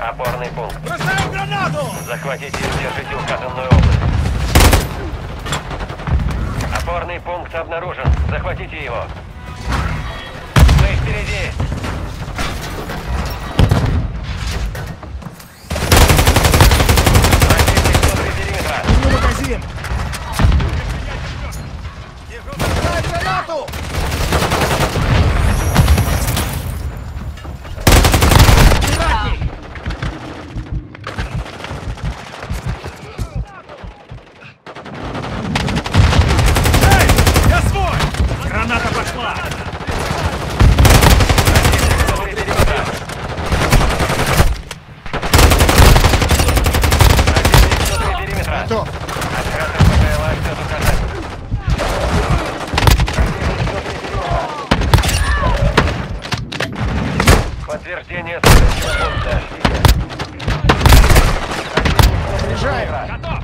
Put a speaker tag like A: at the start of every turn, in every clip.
A: Опорный пункт.
B: Бросаю гранату!
A: Захватите и удержите указанную область. Опорный пункт обнаружен. Захватите его. Мы впереди. Противник внутри периметра.
B: Меню магазин! Бросаю гранату!
C: Граната пошла!
B: Готов!
A: Подтверждение следующего пункта.
B: Заряжаю!
C: Готов!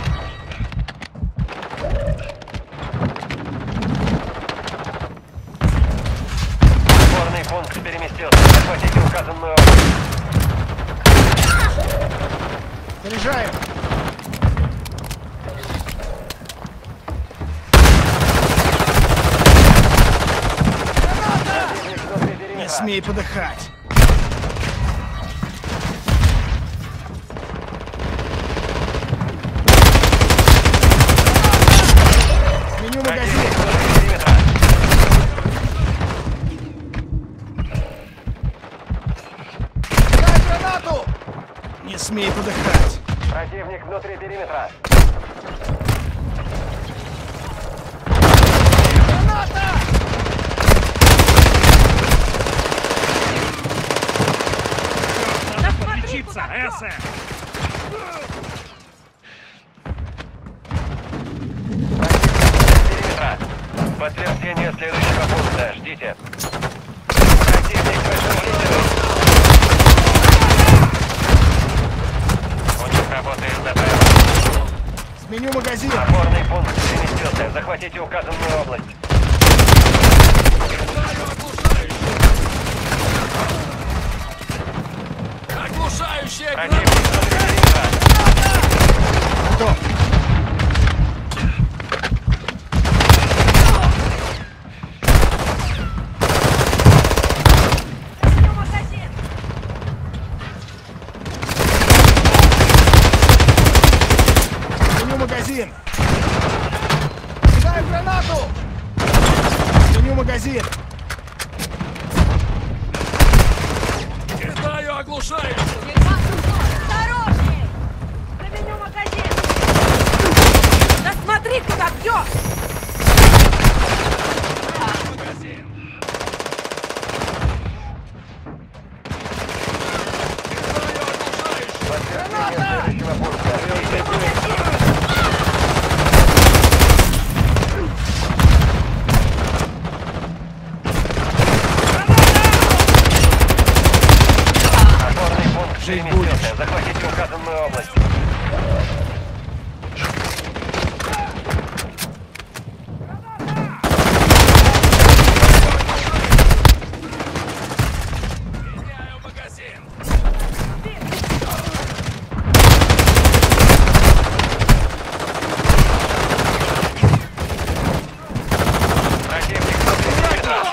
A: Опорный пункт переместился. Захватите указанную область.
B: Заряжаю! Не смей подыхать! Меню магазин! Дай гранату! Не смей подыхать!
A: Противник внутри периметра.
B: Граната!
C: Надо подлечиться, Эссе!
A: Периметра. Подтверждение следующего пункта. Ждите. Противник вышел лидером. У них работает ДП.
B: Сменю магазин!
A: Опорный пункт переместился. Захватите указанную область.
D: Оглушающая
A: Противник внутри периметра.
B: Готов! Меню магазин! Дай гранату! Меню магазин!
D: Кидаю оглушающую!
E: Осторожней! Заменю магазин! Да смотри, куда бьешь!
A: Подтверждение следующего пункта. Опорный пункт переместился. Захватите указанную область.
D: Меняю магазин!
A: Противник внутри периметра.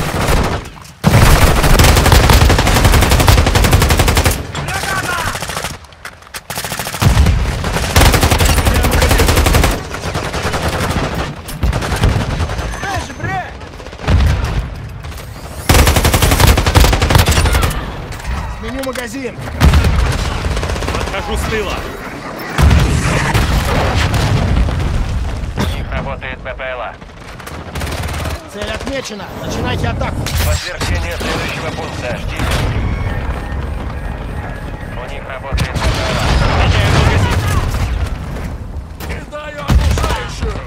B: Дальше, бре! Сменю магазин!
C: Подхожу с тыла!
A: У них работает БПЛА.
B: Цель отмечена! Начинайте атаку!
A: Подтверждение следующего пункта. Ждите. У них работает БПЛА.
C: Меняю магазин!
D: Кидаю оглушающую!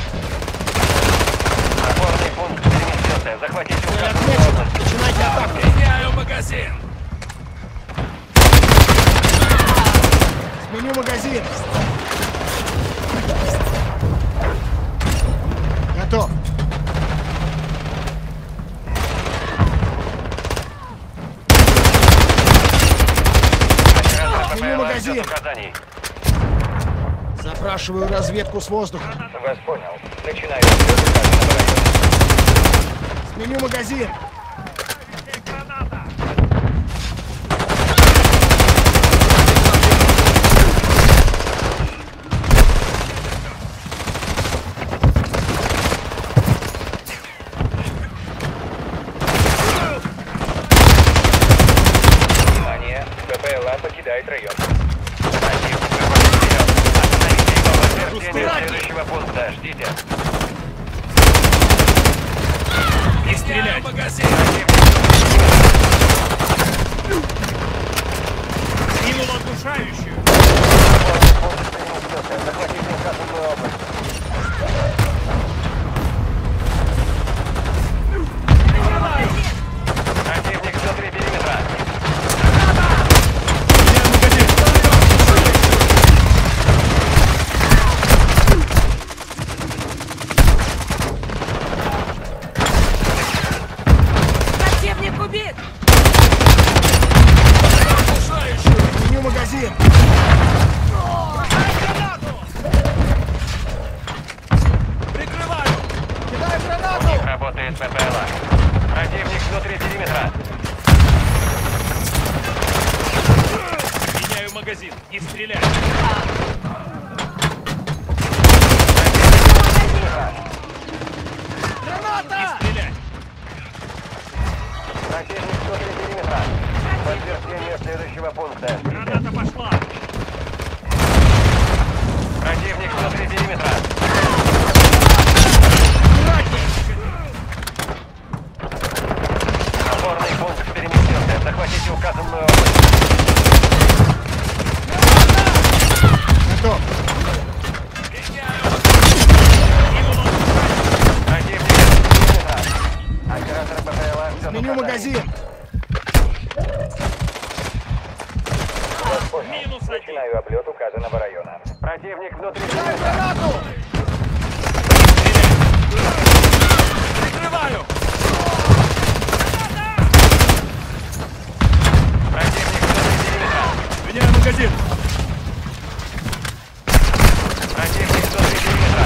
A: Опорный пункт переместился. Захватите
B: Цель
A: указанную
B: отмечена!
A: область.
B: Начинайте атаку!
D: Меняю магазин!
B: Сменю магазин! Готов! магазин.
A: указаний.
B: Запрашиваю разведку с воздуха.
A: Вас понял. Начинаю взлет указанного района.
B: Сменю магазин.
C: Граната!
A: Внимание, БПЛА покидает район. Противник выходит вперед. Остановите его в подтверждение следующего пункта. Ждите.
C: Не стрелять!
D: Магазин!
C: Кинул оглушающую!
A: Захватите указанную область. Противник внутри периметра.
E: Противник убит!
D: Оглушающую!
B: Сменю магазин.
D: Прикрываю!
B: Кидаю
A: У
B: гранату.
A: них работает БПЛА. Противник внутри периметра.
C: Меняю магазин! Не стрелять! Не
B: Граната.
C: стрелять!
A: Противник внутри периметра. Подтверждение следующего пункта.
C: Граната пошла!
A: Противник внутри периметра. Опорный пункт переместился. Захватите указанную область.
B: Готов.
A: Противник внутри периметра. Оператор БПЛА все
B: Сменю магазин.
C: Минус один!
A: Начинаю облет указанного района. Противник внутри
B: Кидаю
A: периметра.
B: гранату.
D: Прикрываю!
A: Противник внутри периметра.
C: Меняю магазин!
A: Противник внутри периметра.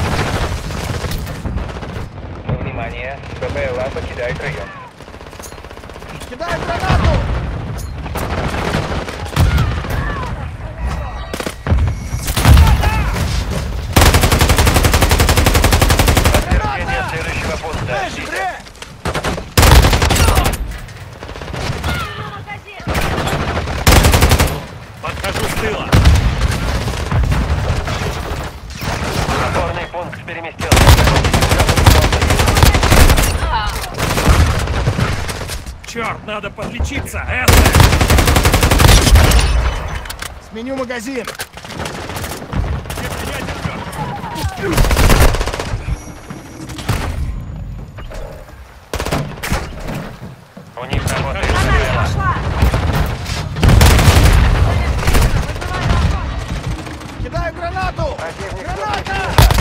A: Внимание, БПЛА покидает район.
B: Кидаю гранату.
A: Подтверждение следующего пункта.
B: Бежи, бре.
E: Магазин!
C: Подхожу с тыла!
A: Опорный пункт переместился. Захватите указанную область.
C: Черт, надо подлечиться! Эссе!
B: Сменю магазин.
A: У них работает
E: Граната
A: БПЛА.
E: пошла!
B: Кидаю гранату.
A: Противник
B: Граната.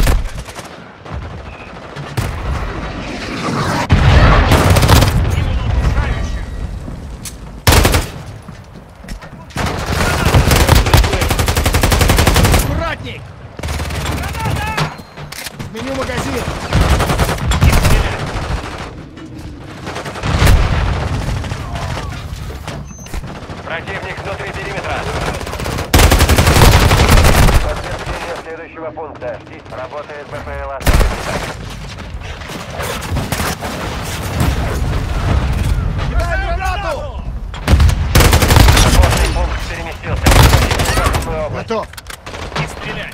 C: Кинул оглушающую!
B: Аккуратней. Сменю магазин.
C: Не стрелять!
A: Противник внутри периметра. Подтверждение следующего пункта. Ждите. Работает БПЛА.
B: Кидаю гранату.
A: Опорный пункт переместился. Захватите указанную область.
B: Готов.
C: Не стрелять!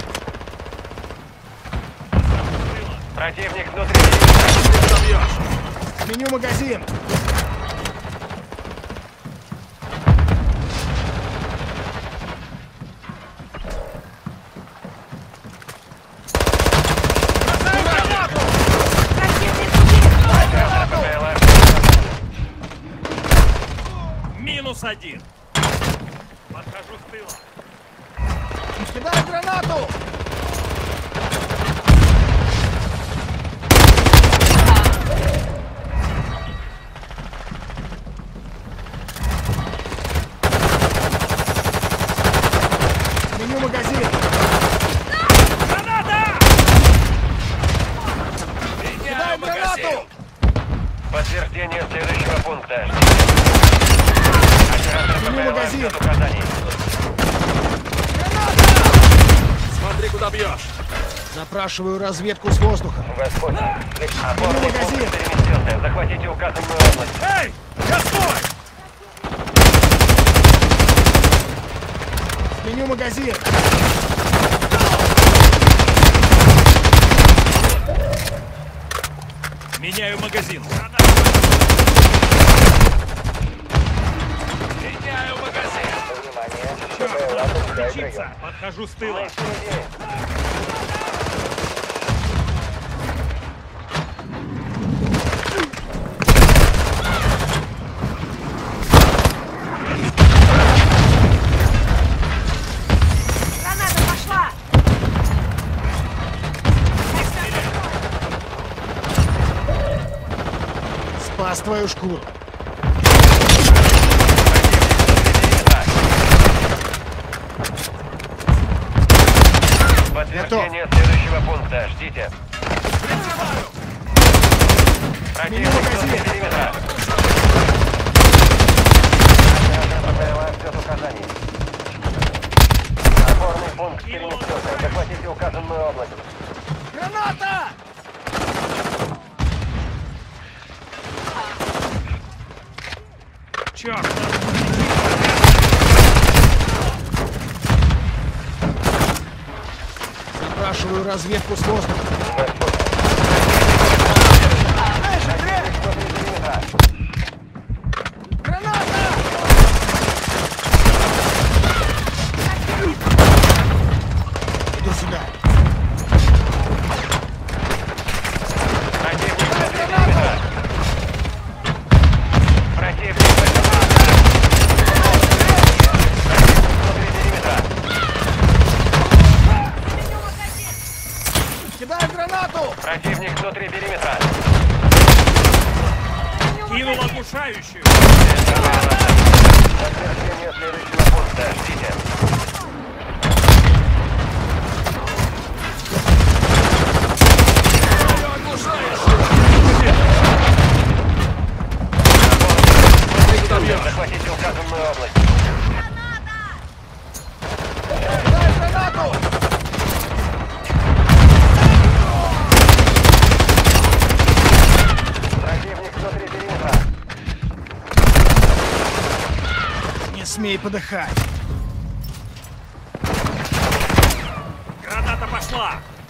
A: Противник внутри периметра.
B: Сменю магазин.
E: Противник убит!
A: БПЛА.
C: Минус один! Подхожу с тыла!
B: Кидаю гранату. гранату!
A: Подтверждение следующего пункта. Оператор
B: Сменю
A: ППЛА
B: магазин.
A: ждет указаний.
D: Смотри, куда бьешь.
B: Запрашиваю разведку с воздуха.
A: Господь, опорный
B: магазин.
A: пункт переместился. Захватите указанную область.
C: Эй! Готовь!
B: Сменю магазин.
C: Меняю магазин.
D: Меняю магазин.
A: Внимание,
C: Черт,
A: ППЛА
C: надо
A: покидает
C: включиться.
A: район.
C: Подхожу с тыла.
E: Граната пошла!
B: Спас твою шкуру.
A: Подтверждение следующего пункта. Ждите. Противник внутри периметра. Оператор ППЛА ждет указаний. Опорный пункт переместился. Захватите указанную область.
B: Граната!
C: Черт!
B: Запрашиваю разведку с воздуха. Граната! Иду сюда.
A: Противник внутри периметра. Противник внутри периметра.
B: Кидаю гранату!
A: Противник внутри периметра.
C: Кинул оглушающую.
A: Подтверждение следующего пункта. Ждите. Захватите указанную область.
B: Кидаю гранату!
A: Противник внутри периметра.
B: Не смей подыхать.
C: Граната пошла.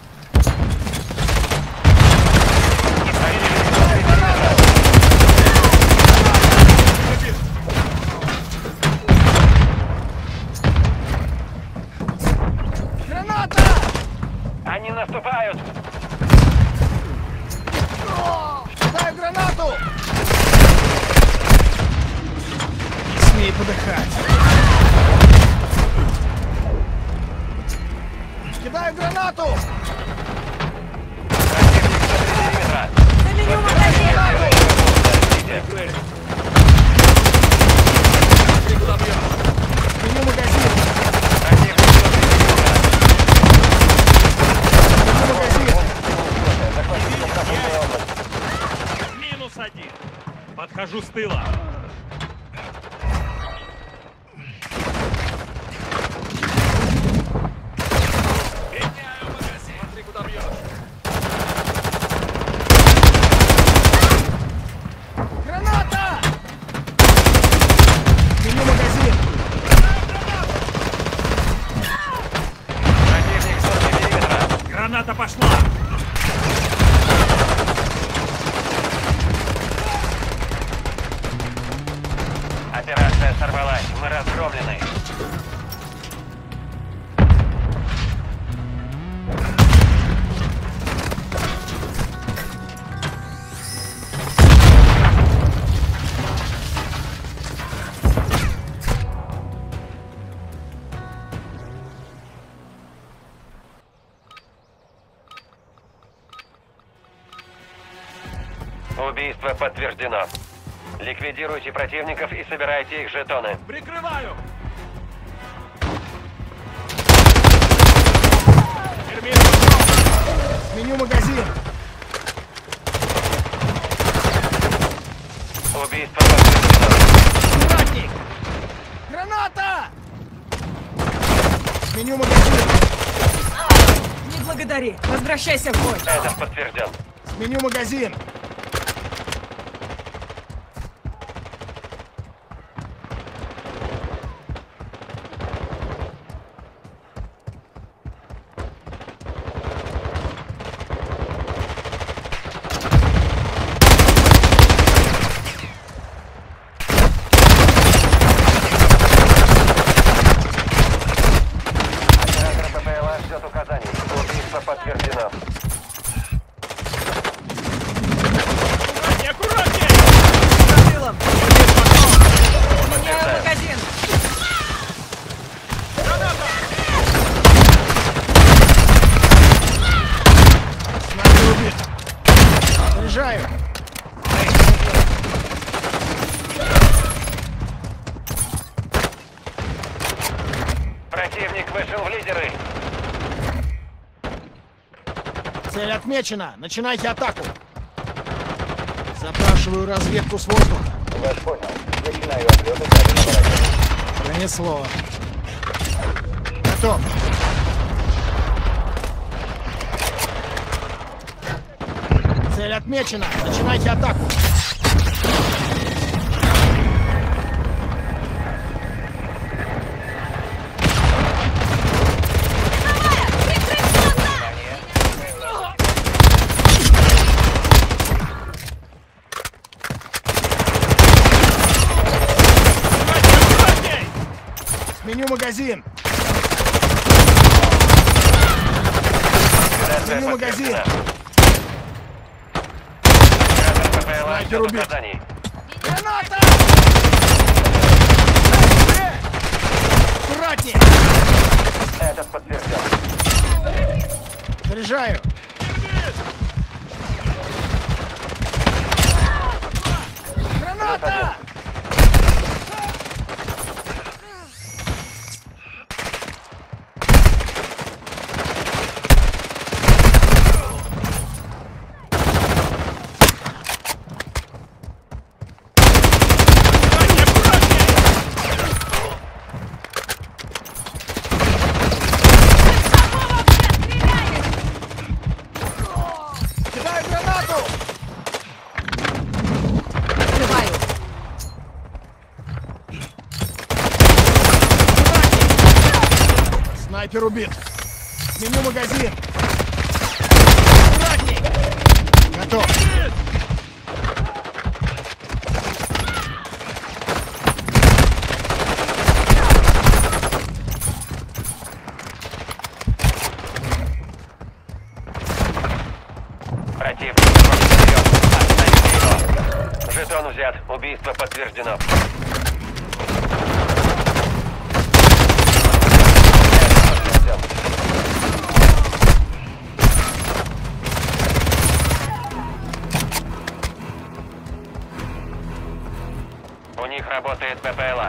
B: Граната!
A: Они наступают.
B: Кидаю гранату! Не смей подыхать. Кидаю гранату!
A: Противник внутри периметра.
E: Заменю магазин!
A: Ждите.
D: Смотри, куда бьешь.
B: Сменю магазин!
A: Противник внутри периметра.
B: Сменю магазин!
A: Захватите указанную область.
C: Минус один. Подхожу с тыла.
D: Меняю магазин. Смотри, куда бьешь.
B: Граната! Сменю магазин!
A: Противник внутри периметра.
C: Граната пошла.
A: Операция сорвалась. Мы разгромлены. Убийство подтверждено. Ликвидируйте противников и собирайте их жетоны.
D: Прикрываю.
B: Сменю магазин!
A: Убийство подтверждено.
B: Аккуратней! Граната! Сменю магазин!
E: Не благодари. Возвращайся в бой.
A: Этот подтвержден.
B: Сменю магазин!
A: Оператор ППЛА ждет указаний. Убийство подтверждено.
C: Аккуратнее!
E: За тылом. Меняю магазин.
B: Снайпер убит! Заряжаю!
A: Противник вышел в лидеры.
B: Цель отмечена! Начинайте атаку! Запрашиваю разведку с воздуха.
A: Вас понял. Начинаю отлет и дальше поворачивать.
B: Пронесло. Готов. Цель отмечена. Начинайте атаку.
C: Аккуратней!
B: Сменю магазин.
A: Операция
B: Сменю магазин.
A: подтверждена. Оператор ППЛА
B: Снайпер
A: ждет
B: убит.
A: указаний.
B: Граната! Аккуратнее!
A: Этот подтвержден.
B: Заряжаю. Граната! Кидаю гранату!
E: Открываю.
B: Снайпер убит. Сменю магазин. Аккуратней! Готов.
A: Противник бросит вперед. Остановите его. Жетон взят. Убийство подтверждено. У них работает ППЛА.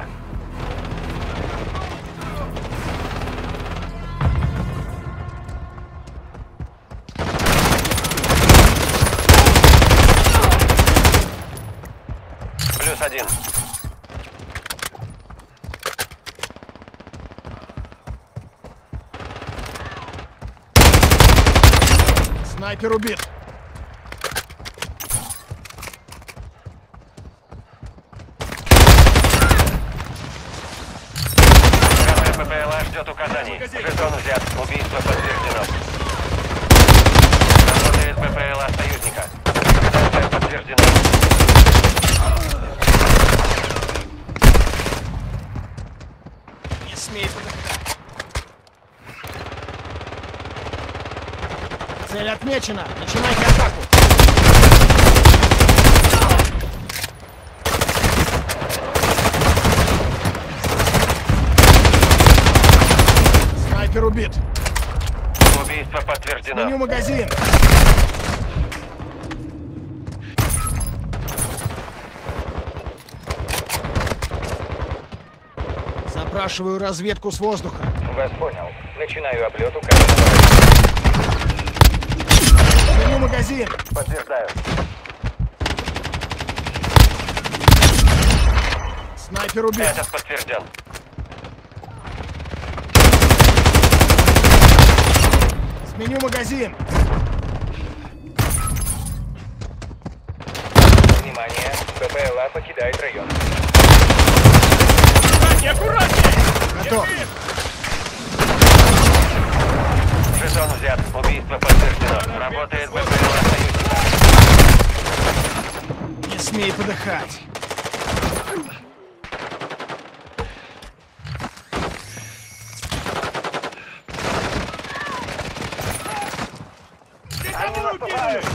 A: Плюс один.
B: Снайпер убит.
A: Оператор ППЛА ждет указаний. Жетон взят. Убийство подтверждено. Работает ППЛА союзника. Операция подтверждена.
B: Не смей подыхать. Цель отмечена. Начинайте атаку. Снайпер убит.
A: Убийство подтверждено.
B: Сменю магазин. Запрашиваю разведку с воздуха.
A: Вас понял. Начинаю облет.
B: Сменю магазин.
A: Подтверждаю.
B: Снайпер убит.
A: Этот подтвержден.
B: Сменю магазин.
A: Внимание, БПЛА покидает район.
C: Аккуратнее, аккуратнее!
B: Готов.
A: Жетон взят. Убийство подтверждено. Работает БПЛА союзника.
B: Не смей подыхать.
A: Они наступают.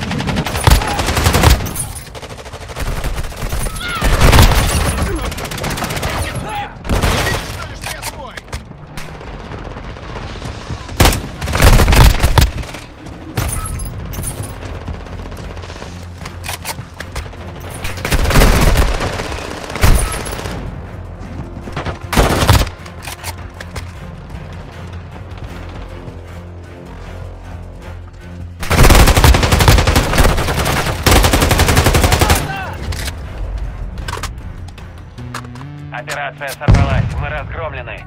A: Операция сорвалась. Мы разгромлены.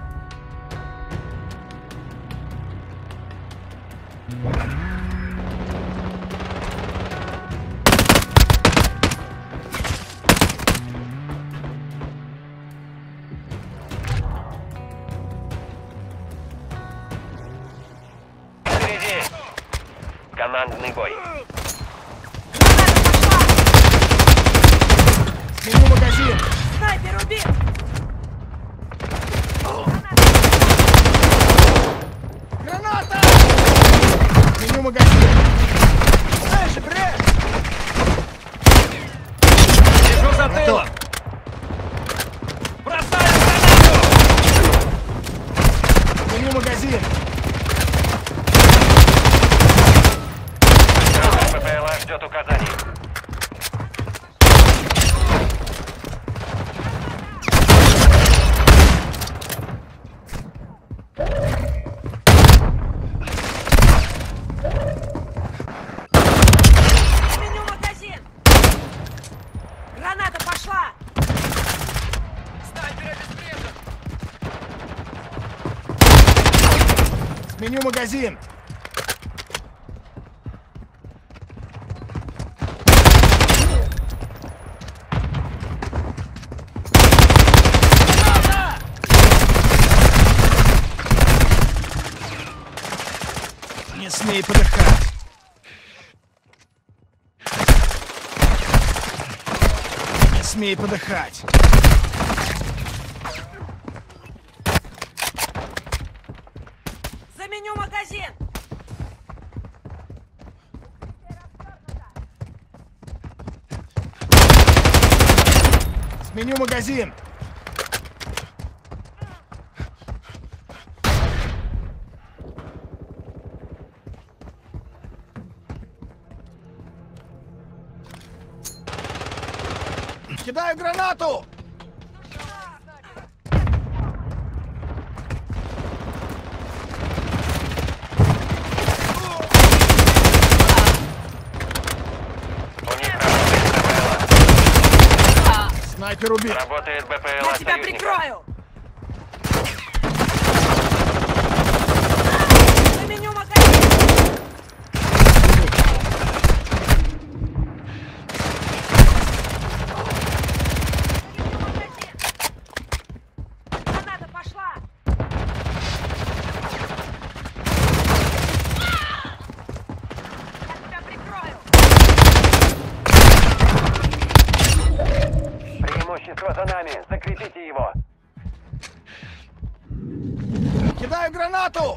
A: Впереди. Командный бой.
B: Сменю магазин.
E: Снайпер убит!
B: Граната! Сменю магазин. Дальше, брешь!
C: Держу за
B: Готов.
C: тылом! Бросаю гранату!
B: Сменю магазин.
A: БПЛА ждет указаний.
E: Сменю магазин! Граната пошла! Снайпер обезврежен!
B: Сменю магазин. Не смей подыхать. Не смей подыхать.
E: Заменю магазин!
B: Сменю магазин. Кидаю гранату!
A: У них работает БПЛА.
B: Снайпер убит.
A: Работает БПЛА
E: Я тебя
A: союзника.
E: прикрою! Заменю магазин! Граната пошла! Я тебя прикрою!
A: Преимущество за нами. Закрепите его.
B: Кидаю гранату!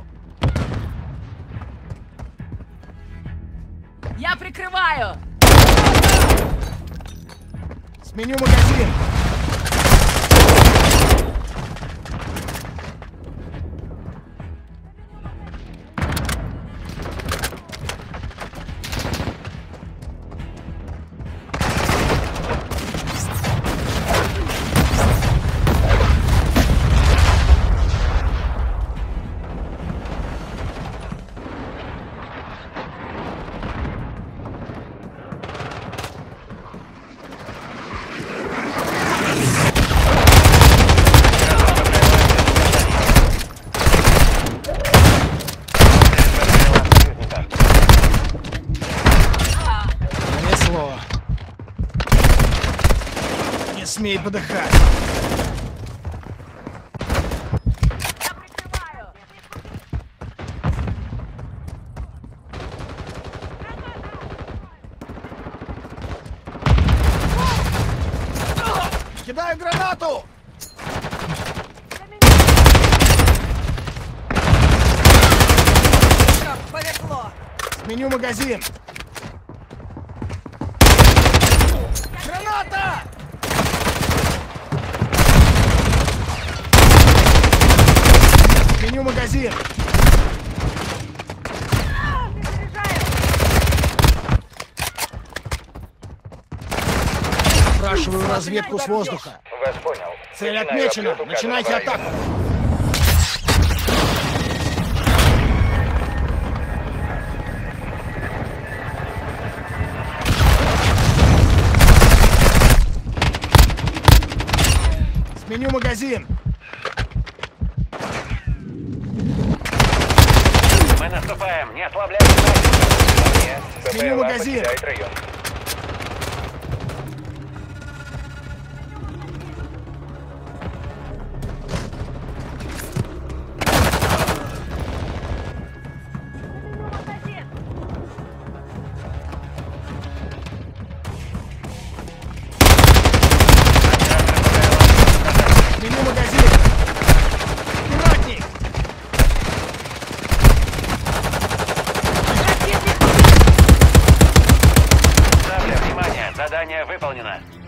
E: Я прикрываю!
B: Сменю магазин. смей подыхать.
E: Я прикрываю.
B: Кидаю гранату!
E: Черт, повезло.
B: Сменю магазин. Граната! Сменю магазин.
E: Перезаряжаю.
B: Спрашиваю разведку с воздуха.
A: Вас понял.
B: Цель
A: Начинаю
B: отмечена.
A: облет
B: Начинайте
A: указанного
B: атаку.
A: района.
B: Сменю магазин.
A: Мы наступаем. Не ослабляйте натиск.
B: Сменю
A: БПЛА
B: магазин.
A: покидает район.
E: Магазин.
B: Сменю магазин. Аккуратней.
A: Ставля, внимание. Задание выполнено.